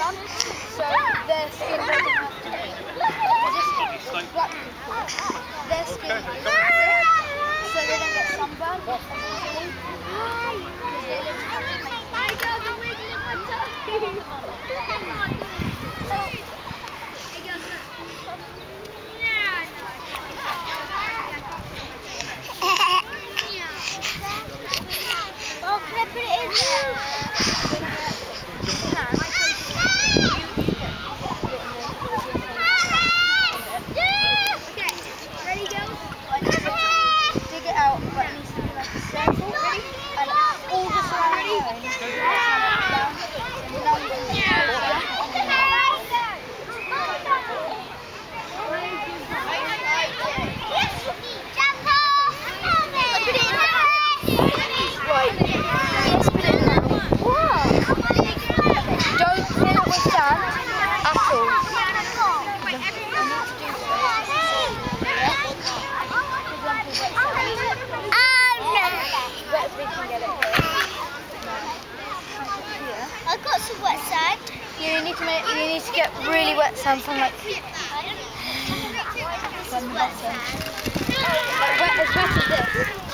brown, so their skin doesn't have to be. Black people, their skin is thick, so they don't get sunburned easily. Oh, can I put it in there? Dig it out, but it needs to be like a circle, and all the surrounding Don't fill it with sand at all. I've got some wet sand. You need to get really wet sand from like the bottom. Like wet as this.